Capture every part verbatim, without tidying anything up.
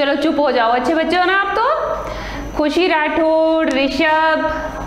चलो चुप हो जाओ, अच्छे बच्चे हो ना आप तो। खुशी राठौड़, ऋषभ,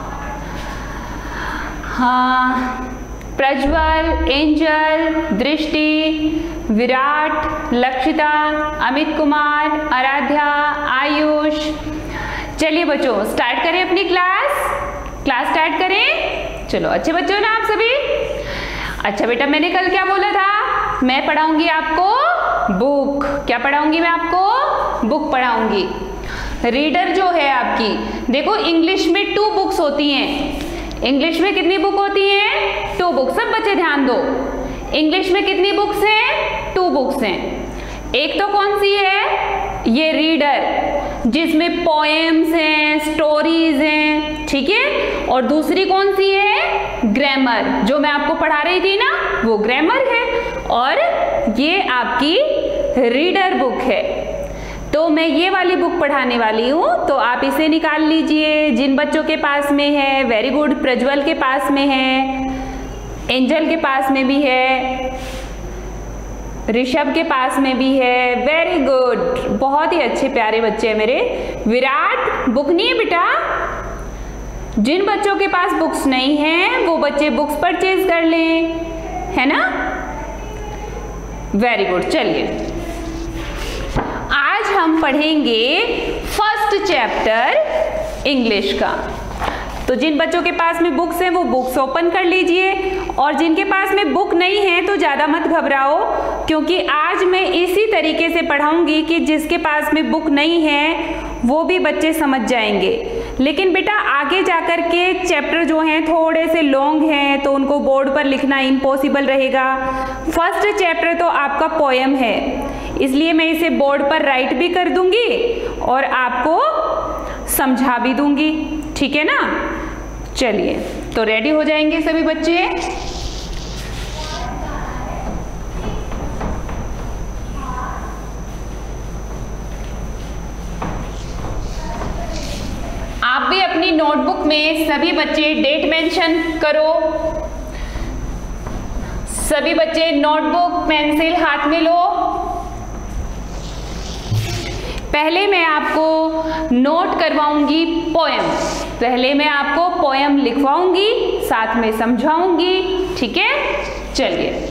हाँ, प्रज्वल, एंजल, दृष्टि, विराट, लक्षिता, अमित कुमार, आराध्या, आयुष। चलिए बच्चों स्टार्ट करें अपनी क्लास क्लास स्टार्ट करें। चलो अच्छे बच्चों ना आप सभी। अच्छा बेटा, मैंने कल क्या बोला था, मैं पढ़ाऊंगी आपको बुक। क्या पढ़ाऊंगी मैं आपको? बुक पढ़ाऊंगी। रीडर जो है आपकी, देखो इंग्लिश में टू बुक्स होती हैं। इंग्लिश में कितनी बुक होती हैं? Two books. सब बच्चे ध्यान दो, इंग्लिश में कितनी बुक्स हैं? टू बुक्स हैं। एक तो कौन सी है? ये रीडर, जिसमें पोएम्स हैं, स्टोरीज हैं, ठीक है। और दूसरी कौन सी है? ग्रामर, जो मैं आपको पढ़ा रही थी ना, वो ग्रामर है। और ये आपकी रीडर बुक है। तो मैं ये वाली बुक पढ़ाने वाली हूँ, तो आप इसे निकाल लीजिए जिन बच्चों के पास में है। वेरी गुड, प्रज्वल के पास में है, एंजल के पास में भी है, ऋषभ के पास में भी है। वेरी गुड, बहुत ही अच्छे प्यारे बच्चे हैं मेरे। विराट, बुक नहीं है बेटा? जिन बच्चों के पास बुक्स नहीं है वो बच्चे बुक्स परचेज कर लें, है ना? Very good. चलिए आज हम पढ़ेंगे फर्स्ट चैप्टर इंग्लिश का। तो जिन बच्चों के पास में बुक्स हैं वो बुक्स ओपन कर लीजिए, और जिनके पास में बुक नहीं है तो ज़्यादा मत घबराओ, क्योंकि आज मैं इसी तरीके से पढ़ाऊंगी कि जिसके पास में बुक नहीं है वो भी बच्चे समझ जाएंगे। लेकिन बेटा आगे जाकर के चैप्टर जो हैं थोड़े से लॉन्ग हैं, तो उनको बोर्ड पर लिखना इम्पॉसिबल रहेगा। फर्स्ट चैप्टर तो आपका पोएम है, इसलिए मैं इसे बोर्ड पर राइट भी कर दूंगी और आपको समझा भी दूंगी, ठीक है ना? चलिए, तो रेडी हो जाएंगे सभी बच्चे। आप भी अपनी नोटबुक में सभी बच्चे डेट मेंशन करो। सभी बच्चे नोटबुक पेंसिल हाथ में लो। पहले मैं आपको नोट करवाऊंगी पोएम। पहले मैं आपको पोएम लिखवाऊंगी, साथ में समझाऊंगी, ठीक है? चलिए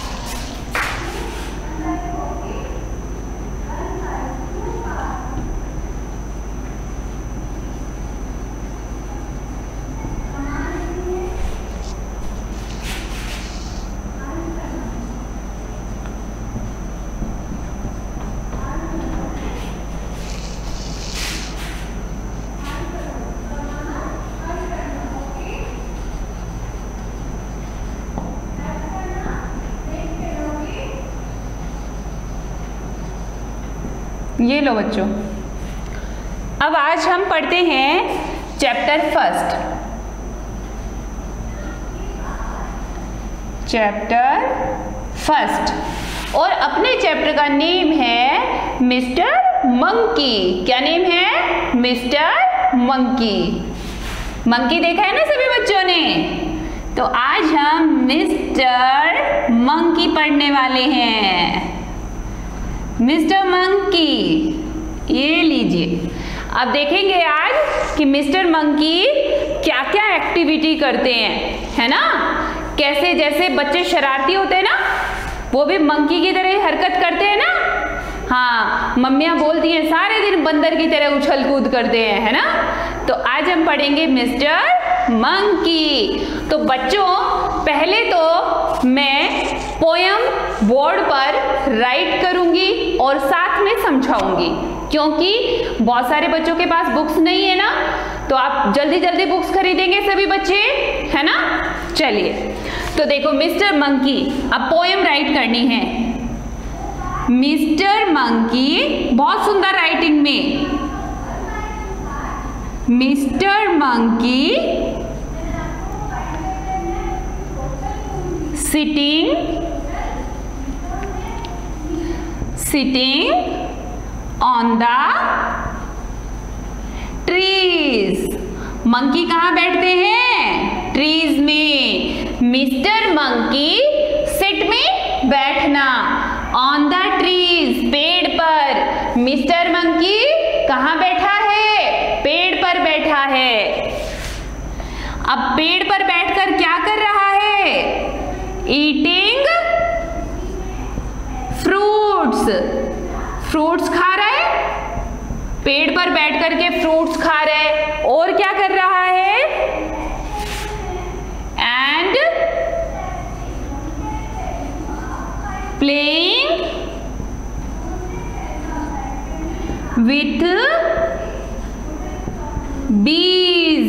ये लो बच्चों। अब आज हम पढ़ते हैं चैप्टर फर्स्ट। चैप्टर फर्स्ट, और अपने चैप्टर का नेम है मिस्टर मंकी। क्या नेम है? Mister Monkey. मंकी देखा है ना सभी बच्चों ने? तो आज हम मिस्टर मंकी पढ़ने वाले हैं। मिस्टर मंकी, ये लीजिए। अब देखेंगे आज कि मिस्टर मंकी क्या क्या एक्टिविटी करते हैं, है ना? कैसे, जैसे बच्चे शरारती होते हैं ना, वो भी मंकी की तरह हरकत करते हैं ना। हाँ, मम्मियाँ बोलती हैं सारे दिन बंदर की तरह उछल कूद करते हैं, है ना? तो आज हम पढ़ेंगे मिस्टर मंकी। तो बच्चों पहले तो मैं पोयम बोर्ड पर राइट करूंगी और साथ में समझाऊंगी, क्योंकि बहुत सारे बच्चों के पास बुक्स नहीं है ना, तो आप जल्दी जल्दी बुक्स खरीदेंगे सभी बच्चे, है ना? चलिए, तो देखो मिस्टर मंकी, अब पोयम राइट करनी है। मिस्टर मंकी, बहुत सुंदर राइटिंग में, Mister Monkey sitting sitting on the trees. Monkey कहाँ बैठते हैं? ट्रीज में। मिस्टर मंकी सिट में बैठना, ऑन द ट्रीज पेड़ पर, मिस्टर मंकी कहाँ बैठा है? पेड़ पर बैठा है। अब पेड़ पर बैठकर क्या कर रहा है? Eating fruits. फ्रूट्स खा रहा है, पेड़ पर बैठ करके फ्रूट्स खा रहा है। और क्या कर रहा है? And playing with bees.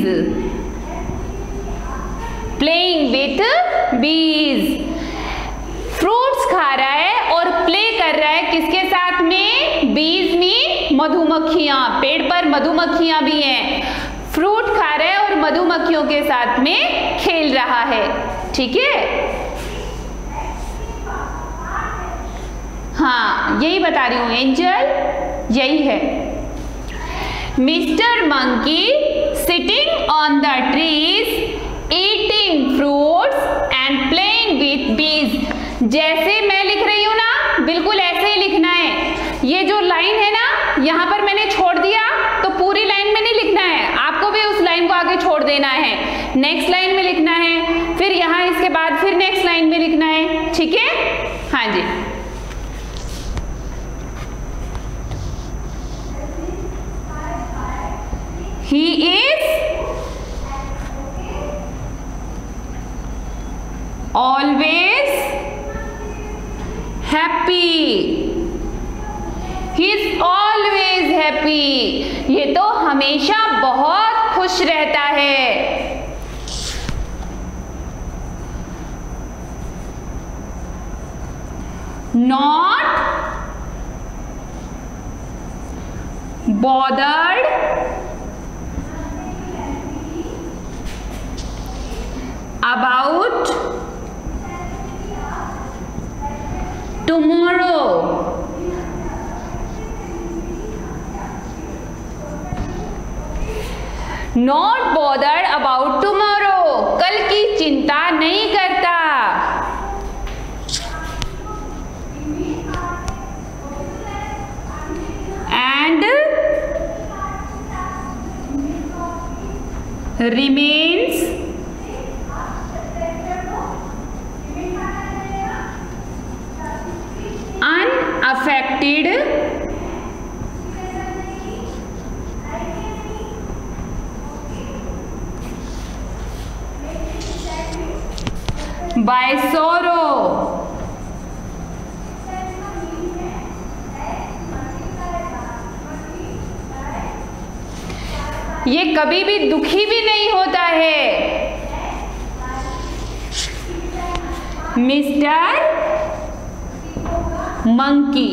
Playing with bees. Fruits खा रहा है और प्ले कर रहा है किसके साथ में? बीज में मधुमक्खियां। पेड़ पर मधुमक्खियां भी हैं। फ्रूट खा रहा है और मधुमक्खियों के साथ में खेल रहा है। ठीक है, हाँ यही बता रही हूं एंजल, यही है। Mister Monkey sitting on the trees eating fruits and playing with bees. जैसे मैं लिख रही हूं ना, बिल्कुल ऐसे ही लिखना है। ये जो लाइन है ना, यहां पर मैंने छोड़ दिया तो पूरी लाइन में नहीं लिखना है, आपको भी उस लाइन को आगे छोड़ देना है। नेक्स्ट लाइन में लिखना है, फिर यहां इसके बाद फिर नेक्स्ट लाइन में लिखना है। ठीक है, हाँ जी। He is always happy. He is always happy. ये तो हमेशा बहुत खुश रहता है। Not bothered about tomorrow. Not bothered about tomorrow. कल की चिंता नहीं करता। And remains unaffected by sorrow. ये कभी भी दुखी भी नहीं होता है। Mister Monkey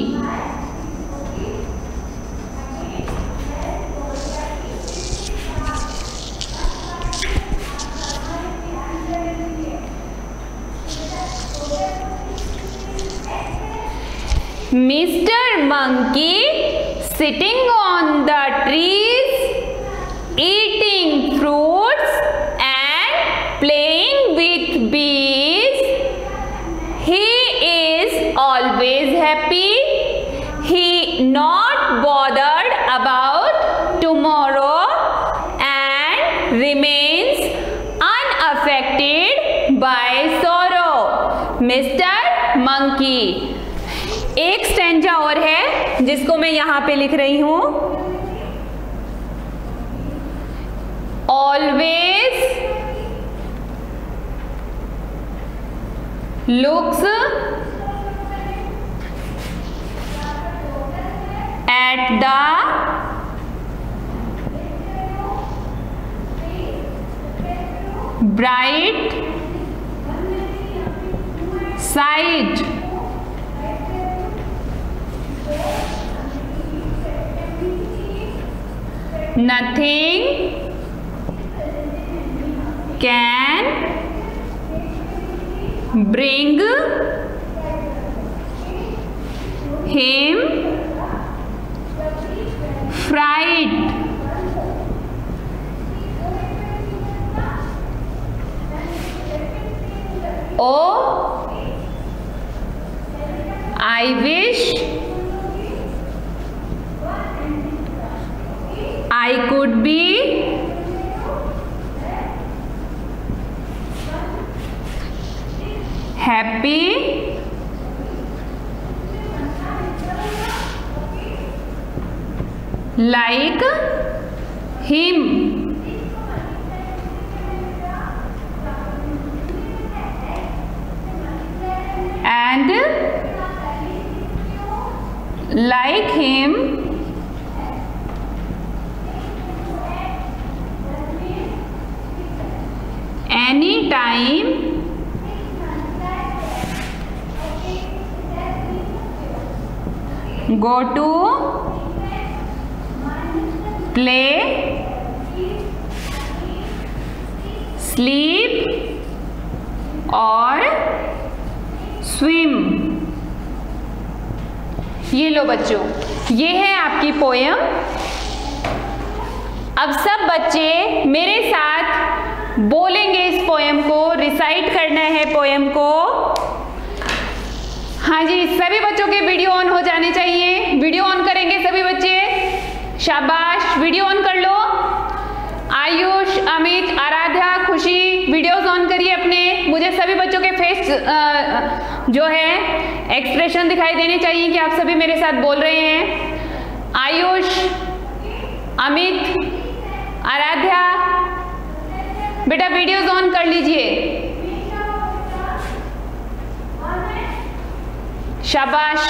Mister Monkey sitting on the trees, eating fruits and playing with bees. He is always happy. He not bothered about tomorrow and remains unaffected by sorrow. Mister Monkey. एक stanza और है जिसको मैं यहां पे लिख रही हूं। Always looks at the bright side nothing can bring him fright. Oh, I wish I could be happy like him. And like him anytime go to play, sleep और swim। ये लो बच्चों, ये है आपकी पोयम। अब सब बच्चे मेरे साथ बोलेंगे इस पोयम को, रिसाइट करना है पोयम को। हाँ जी, सभी बच्चों के वीडियो ऑन हो जाने चाहिए। वीडियो ऑन करेंगे सभी बच्चे, शाबाश, वीडियो ऑन कर लो। आयुष, अमित, आराध्या, खुशी, वीडियोस ऑन करिए अपने। मुझे सभी बच्चों के फेस आ, जो है एक्सप्रेशन दिखाई देने चाहिए कि आप सभी मेरे साथ बोल रहे हैं। आयुष, अमित, आराध्या, बेटा वीडियोस ऑन कर लीजिए, शाबाश।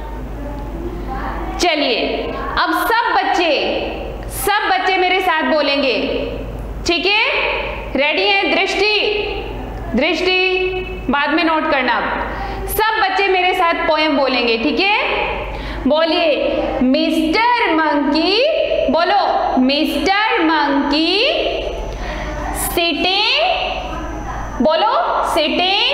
चलिए अब सब बच्चे सब बच्चे मेरे साथ बोलेंगे, ठीक है? रेडी है? दृष्टि दृष्टि बाद में नोट करना। सब बच्चे मेरे साथ पोएम बोलेंगे, ठीक है? बोलिए, मिस्टर मंकी, बोलो, मिस्टर मंकी सिटिंग, बोलो, sitting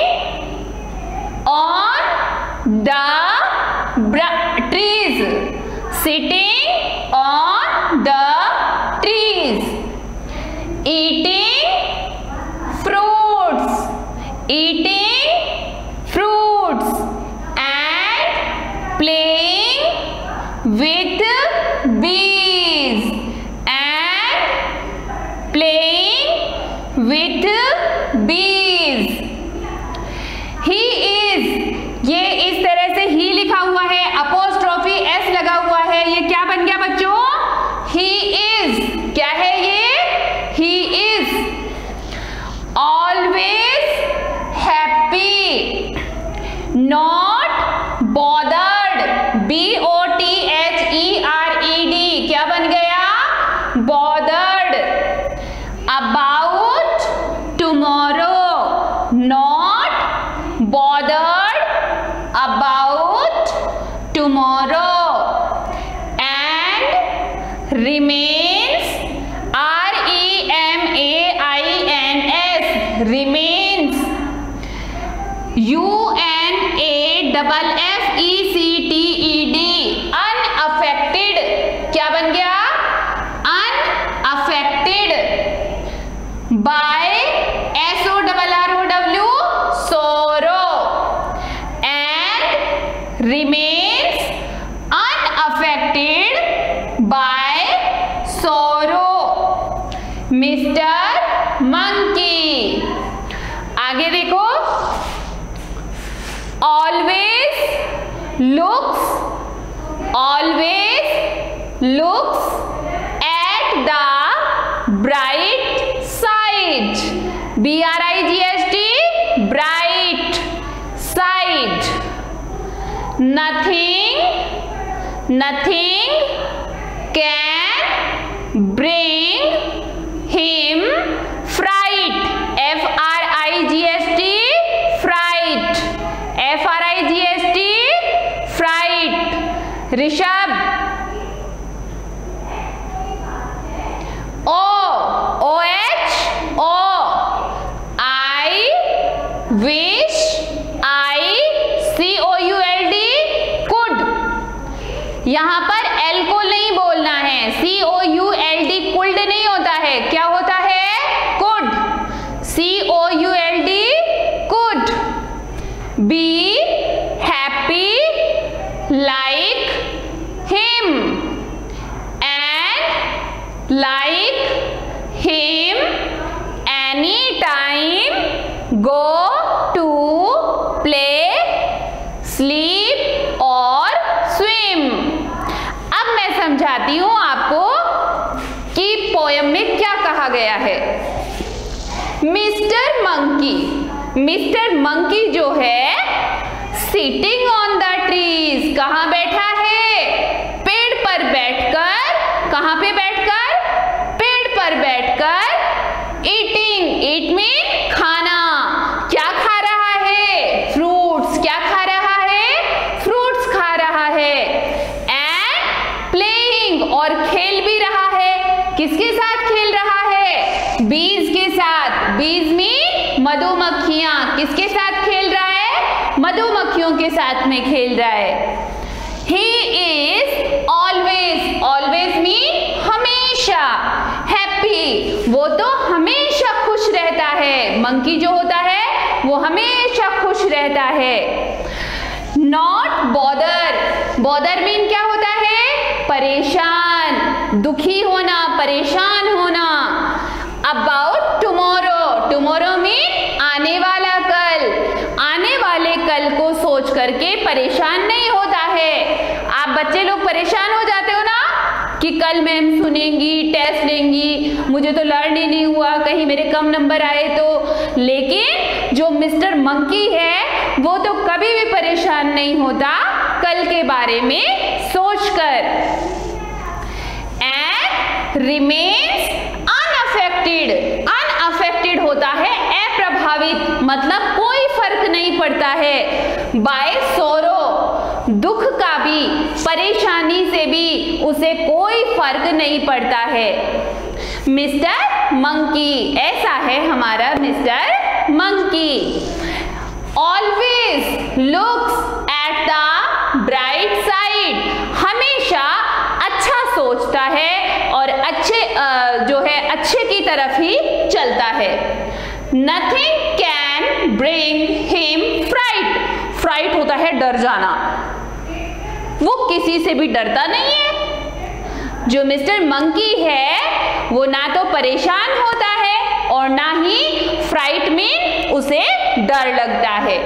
on the trees, sitting on the trees, eating fruits, eating fruits and playing with bees, and playing with bees. He is, ये इस तरह से ही लिखा हुआ है, अपोस्ट्रोफी एस लगा हुआ है, ये क्या बन गया बच्चों? He is, क्या है ये? He is always happy, not bothered, B O T H E R E D, क्या बन गया? Bothered about tomorrow, not bothered about tomorrow, and remains, R E M A I N S, remains, U N A double F E C T E D, unaffected, क्या बन गया? unaffected by S O R R O W, sorrow, and remains unaffected by sorrow, Mister Monkey. आगे देखो, always looks, always looks at the bright side, B R I G H T, bright side, nothing, nothing can bring him fright, F R I G H T, fright, F R I G H T, fright। Rishabh, O, O H, O, I wish, I C O U L D, could, यहां पर L को नहीं बोलना है, C O U L D, could नहीं like him anytime, go to play, sleep और swim। अब मैं समझाती हूँ आपको कि पोयम में क्या कहा गया है। मिस्टर मंकी, मिस्टर मंकी जो है सिटिंग ऑन द ट्रीज, कहाँ बैठा है? पेड़ पर बैठकर। कहाँ पे बैठकर? पेड़ पर बैठकर। ईटिंग, ईट मीन खाना। क्या खा रहा है? फ्रूट्स। क्या खा रहा है? फ्रूट्स खा रहा है। एंड प्लेइंग, और खेल भी रहा है। किसके साथ खेल रहा है? बीज के साथ। बीज मीन मधुमक्खियां। किसके साथ खेल रहा है? मधुमक्खियों के साथ में खेल रहा है। He is always, always mean हमेशा। Happy, वो तो हमेशा खुश रहता है। मंकी जो होता है वो हमेशा खुश रहता है। Not bother, bother mean क्या होता है? परेशान, दुखी होना, परेशान होना। About tomorrow, tomorrow mean आने वाला कल। आने वाले कल को सोच करके परेशान नहीं होता है। आप बच्चे लोग परेशान हो जाते हो ना कि कल मैम सुनेंगी, टेस्ट लेंगी, मुझे तो लर्न ही नहीं हुआ, कहीं मेरे कम नंबर आए तो। लेकिन जो मिस्टर मंकी है वो तो कभी भी परेशान नहीं होता कल के बारे में सोचकर। एंड रिमेन्स अनअफेक्टेड, अनअफेक्टेड होता है अप्रभावित, मतलब कोई फर्क नहीं पड़ता है। बाय सोरो, दुख का भी, परेशानी से भी उसे कोई फर्क नहीं पड़ता है। मिस्टर मंकी, ऐसा है हमारा Mister Monkey. Always looks at the bright side, हमेशा अच्छा सोचता है और अच्छे जो है अच्छे की तरफ ही चलता है। Nothing can bring him fright, fright होता है डर जाना, वो किसी से भी डरता नहीं है। जो मिस्टर मंकी है वो ना तो परेशान होता है और ना ही फ्राइट में उसे डर लगता है।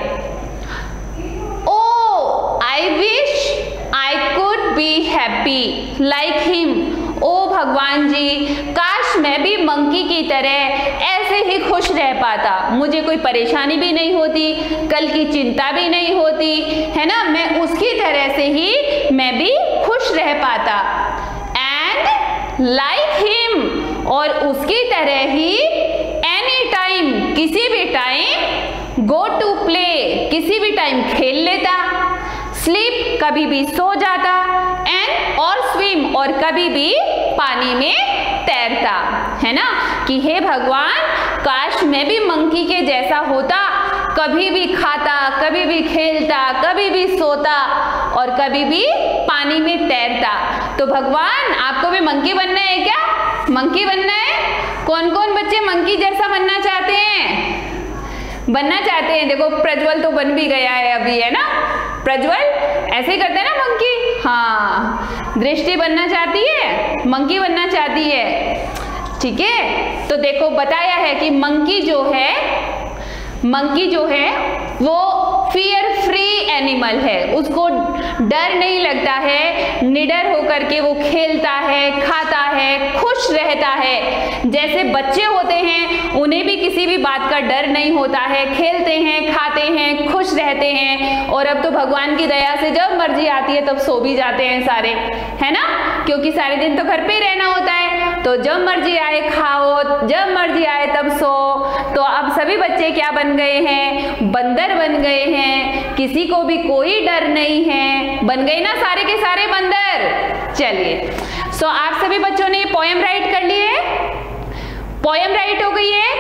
Oh I wish I could be happy like him, oh भगवान जी काश मैं भी मंकी की तरह ऐसे ही खुश रह पाता, मुझे कोई परेशानी भी नहीं होती, कल की चिंता भी नहीं होती, है ना, मैं उसकी तरह से ही मैं भी खुश रह पाता। एंड लाइक हिम, और उसकी तरह ही एनी टाइम, किसी भी टाइम, गो टू प्ले, किसी भी टाइम खेल लेता, स्लीप कभी भी सो जाता, एंड और स्विम, और कभी भी पानी में तैरता, है ना, कि हे भगवान काश मैं भी मंकी के जैसा होता, कभी भी खाता, कभी भी खेलता, कभी भी सोता और कभी भी पानी में तैरता। तो भगवान आपको भी मंकी बनना है क्या? मंकी बनना है? कौन कौन बच्चे मंकी जैसा बनना चाहते हैं? बनना चाहते हैं? देखो प्रज्वल तो बन भी गया है अभी, है ना, प्रज्वल ऐसे ही करते हैं ना मंकी। हाँ, दृष्टि बनना चाहती है, मंकी बनना चाहती है, ठीक है। तो देखो बताया है कि मंकी जो है, मंकी जो है वो फियर फ्री एनिमल है, उसको डर नहीं लगता है, निडर होकर के वो खेलता है, खाता है, खुश रहता है। जैसे बच्चे होते हैं उन्हें भी किसी भी बात का डर नहीं होता है, खेलते हैं, खाते हैं, खुश रहते हैं। और अब तो भगवान की दया से जब मर्जी आती है तब सो भी जाते हैं सारे, है ना, क्योंकि सारे दिन तो घर पे ही रहना होता है, तो जब मर्जी आए खाओ, जब मर्जी आए तब सो। तो अब सभी बच्चे क्या बन गए हैं? बंदर बन गए हैं, किसी को भी कोई डर नहीं है, बन गए ना सारे के सारे बंदर। चलिए, सो आप सभी बच्चों ने पोएम राइट कर लिए? पोएम राइट हो गई है?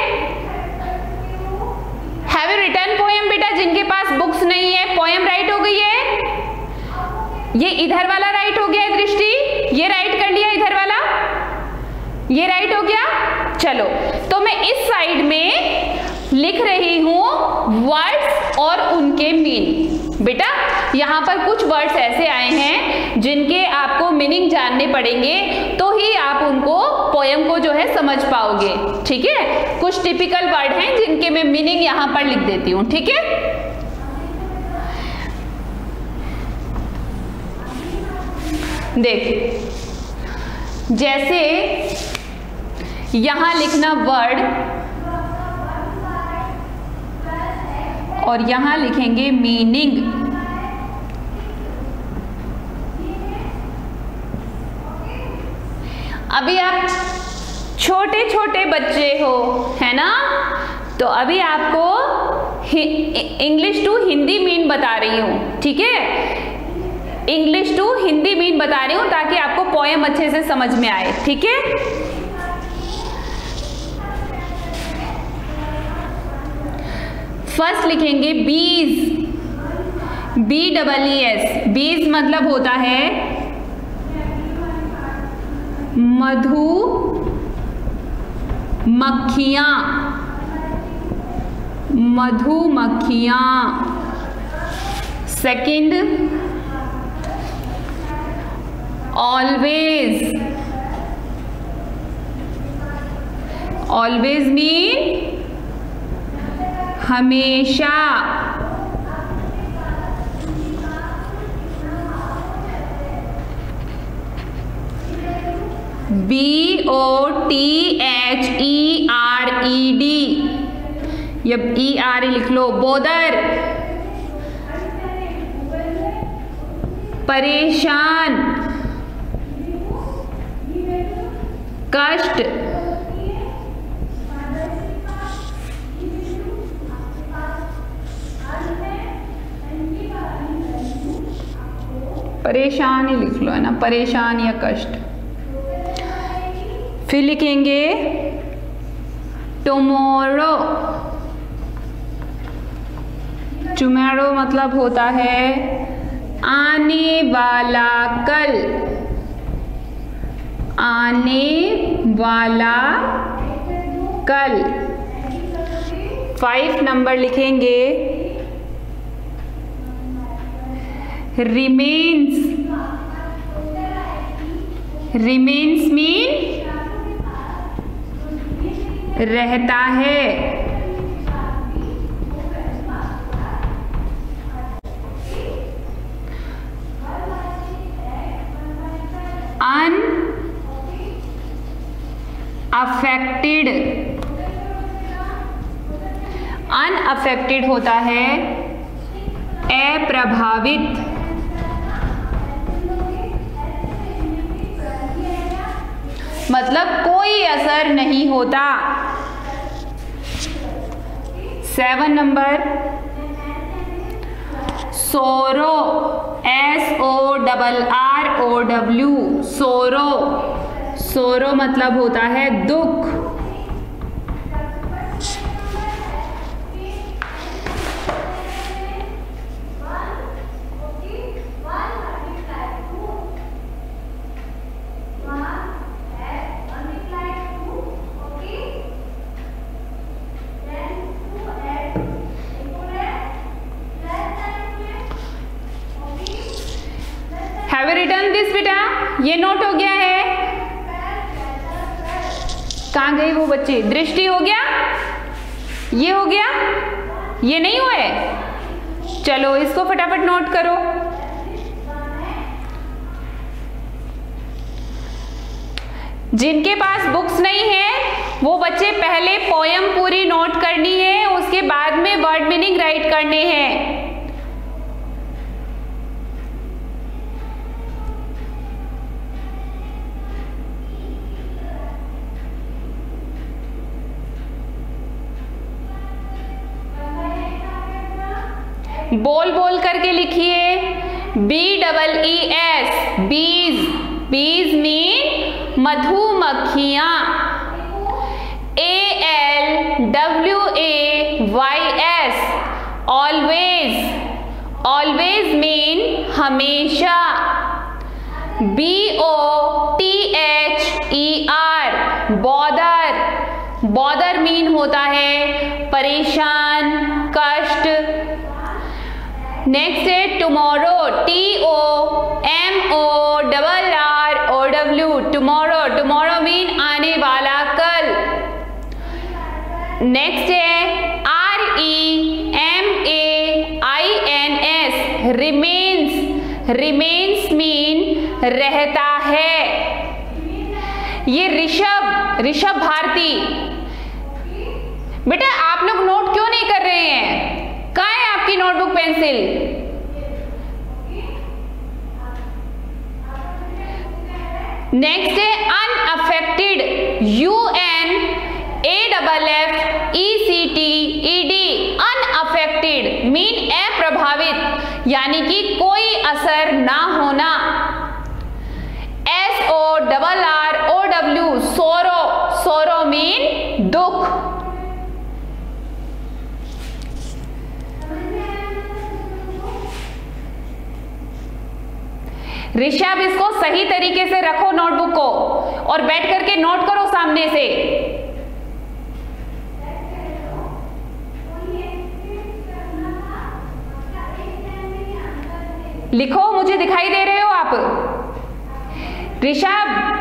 हैव यू रिटन पोएम बेटा? जिनके पास बुक्स नहीं है, पोएम राइट हो गई है? ये इधर वाला राइट हो गया है दृष्टि, ये राइट कर लिया, इधर वाला ये राइट हो गया। चलो, तो मैं इस साइड में लिख रही हूं वर्ड्स और उनके मीन। बेटा यहाँ पर कुछ वर्ड्स ऐसे आए हैं जिनके आपको मीनिंग जानने पड़ेंगे तो ही आप उनको पोयम को जो है समझ पाओगे। ठीक है, कुछ टिपिकल वर्ड हैं जिनके मैं मीनिंग यहां पर लिख देती हूं। ठीक है, देख, जैसे यहां लिखना वर्ड और यहां लिखेंगे मीनिंग। अभी आप छोटे छोटे बच्चे हो, है ना, तो अभी आपको इंग्लिश टू हिंदी मीन बता रही हूं। ठीक है, इंग्लिश टू हिंदी मीन बता रही हूं ताकि आपको पोएम अच्छे से समझ में आए। ठीक है, फर्स्ट लिखेंगे बीज, बी डबल ई एस। बीज मतलब होता है मधु मक्खियां, मधुमक्खियां। सेकंड ऑलवेज, ऑलवेज मीन हमेशा। B O T H E R E D, ये ई आर लिख लो, बोदर, परेशान, कष्ट, परेशान ही लिख लो, है ना, परेशान या कष्ट। फिर लिखेंगे टुमारो, टुमारो मतलब होता है आने वाला कल, आने वाला कल। फाइव नंबर लिखेंगे रिमेन्स, रिमेन्स मीन रहता है। अन अफेक्टेड, अनअफेक्टेड होता है अप्रभावित। मतलब कोई असर नहीं होता। Seven number sorrow, S O double R O W, sorrow. Sorrow मतलब होता है दुख। Have you written this बेटा? ये नोट हो गया है? कहाँ गई वो बच्ची? दृष्टि हो गया? ये हो गया? ये नहीं हुए? चलो इसको फटाफट नोट करो। जिनके पास बुक्स नहीं है वो बच्चे पहले पोयम पूरी नोट करनी है, उसके बाद में वर्ड मीनिंग राइट करने हैं। बोल बोल करके लिखिए। बी डबल ई एस, बीज, बीज मीन मधुमक्खियां। A L W A Y S, always, always mean हमेशा। B O T H E R, bother, bother mean होता है परेशान, कष्ट। नेक्स्ट है tomorrow, T O M O double R O W, tomorrow, tomorrow mean आने next है R E M A I N S, remains. Remains mean रहता है। ये ऋषभ, ऋषभ भारती। बेटा आप लोग नोट क्यों नहीं कर रहे हैं? कहाँ है आपकी नोटबुक पेंसिल? नेक्स्ट है unaffected, U N A double F E C T E D. Unaffected mean अप्रभावित, यानी कि कोई असर ना होना। S O double R O W, sorrow. Sorrow mean दुख। ऋषभ इसको सही तरीके से रखो नोटबुक को और बैठ करके नोट करो सामने से। लिखो, मुझे दिखाई दे रहे हो आप? Rishabh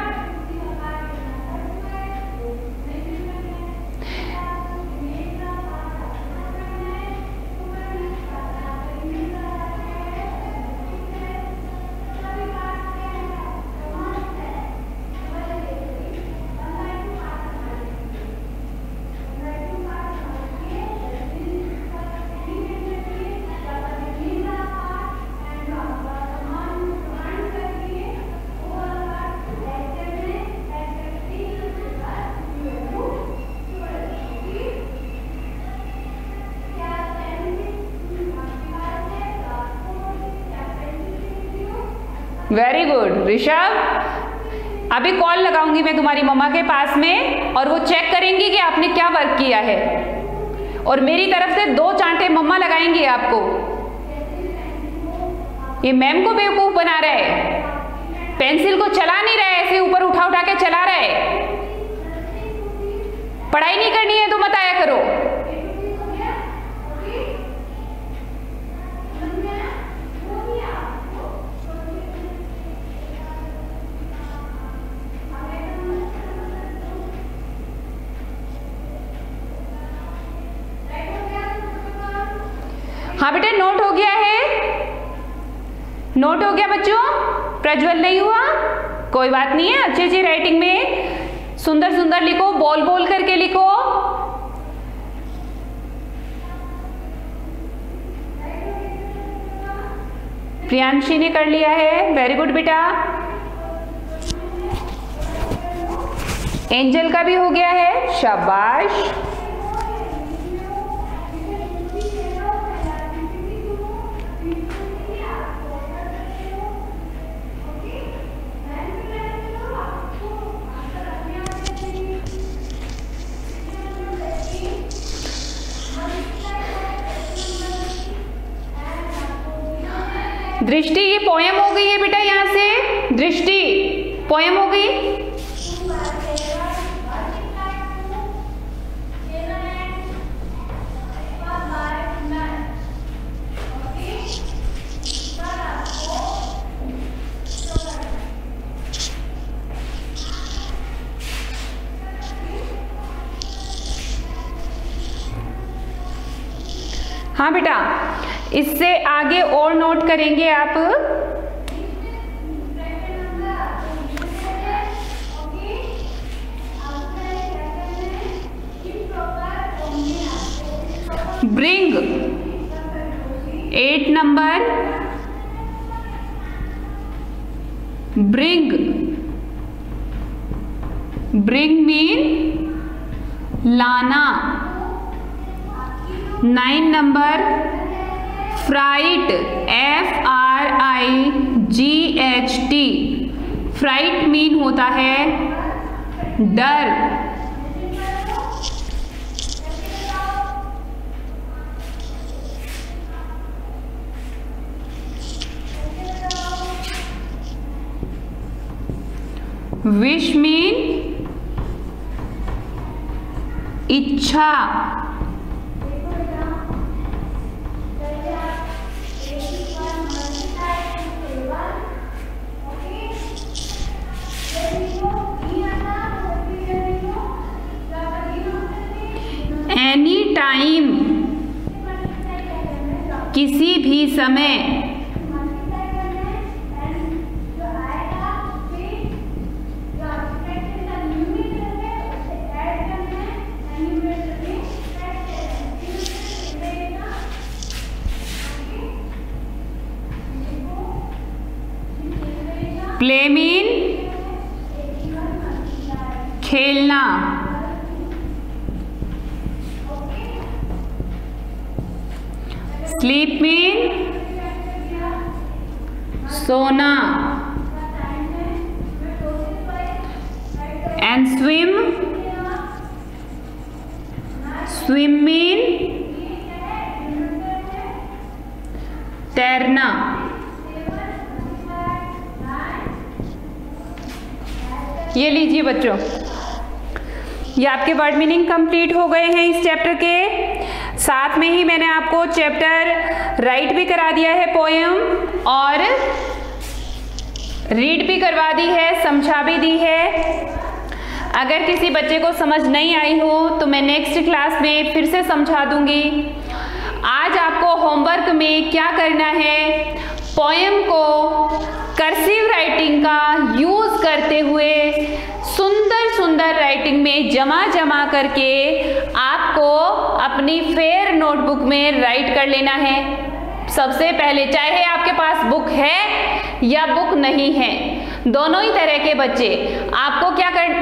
very good. ऋषभ अभी कॉल लगाऊंगी मैं तुम्हारी मम्मा के पास में और वो चेक करेंगी कि आपने क्या वर्क किया है, और मेरी तरफ से दो चांटे मम्मा लगाएंगी आपको। ये मैम को बेवकूफ बना रहा है, पेंसिल को चला नहीं रहा है, ऐसे ऊपर उठा उठा के चला रहा है। पढ़ाई नहीं करनी है तो मत आया करो। हाँ बेटा नोट हो गया है? नोट हो गया बच्चों? प्रज्वल नहीं हुआ? कोई बात नहीं है, अच्छी अच्छी राइटिंग में सुंदर सुंदर लिखो, बोल बोल करके लिखो। प्रियांशी ने कर लिया है, वेरी गुड बेटा। एंजल का भी हो गया है, शाबाश। दृष्टि ये पोयम हो गई है बेटा, यहां से दृष्टि पोयम हो गई। हाँ बेटा, इससे आगे और नोट करेंगे आप। Bring, eight number, bring. Bring mean लाना। Nine number, fright, F R I G H T. Fright mean होता है डर। विश मीन इच्छा। टाइम, किसी भी समय, प्ले मीन खेलना, स्लीप मीन सोना, एंड स्विम, स्विम मीन तैरना। ये लीजिए बच्चों, ये आपके वर्ड मीनिंग कंप्लीट हो गए हैं इस चैप्टर के। साथ में ही मैंने आपको चैप्टर राइट भी करा दिया है पोएम, और रीड भी करवा दी है, समझा भी दी है। अगर किसी बच्चे को समझ नहीं आई हो तो मैं नेक्स्ट क्लास में फिर से समझा दूंगी। आज आपको होमवर्क में क्या करना है, पोएम को कर्सिव राइटिंग का यूज करते हुए सुंदर सुंदर राइटिंग में जमा जमा करके आपको अपनी फेयर नोटबुक में राइट कर लेना है। सबसे पहले, चाहे आपके पास बुक है या बुक नहीं है, दोनों ही तरह के बच्चे आपको क्या कर,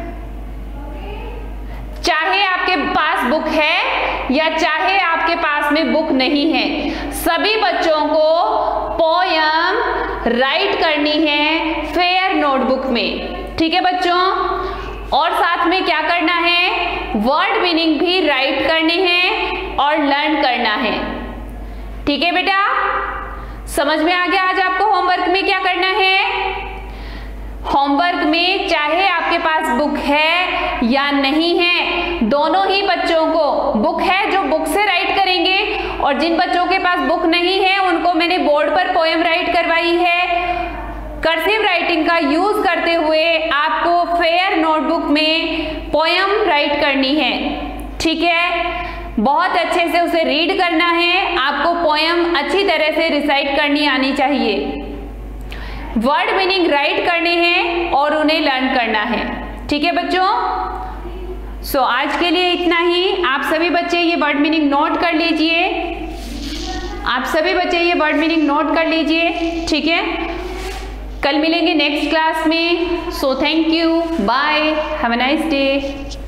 चाहे आपके पास बुक है या चाहे आपके पास में बुक नहीं है, सभी बच्चों को पोयम राइट करनी है फेयर नोटबुक में। ठीक है बच्चों, और साथ में क्या करना है, वर्ड मीनिंग भी राइट करने हैं और लर्न करना है। ठीक है बेटा, समझ में आ गया आज आपको होमवर्क में क्या करना है। होमवर्क में चाहे आपके पास बुक है या नहीं है, दोनों ही बच्चों को, बुक है जो बुक से राइट करेंगे, और जिन बच्चों के पास बुक नहीं है उनको मैंने बोर्ड पर पोएम राइट करवाई है। कर्सिव राइटिंग का यूज करते हुए आपको फेयर नोटबुक में पोएम राइट करनी है। ठीक है, बहुत अच्छे से उसे रीड करना है, आपको पोएम अच्छी तरह से रिसाइट करनी आनी चाहिए, वर्ड मीनिंग राइट करने हैं और उन्हें लर्न करना है। ठीक है बच्चों, सो so, आज के लिए इतना ही। आप सभी बच्चे ये वर्ड मीनिंग नोट कर लीजिए, आप सभी बच्चे ये वर्ड मीनिंग नोट कर लीजिए। ठीक है, कल मिलेंगे नेक्स्ट क्लास में। So thank you, bye, have a nice day.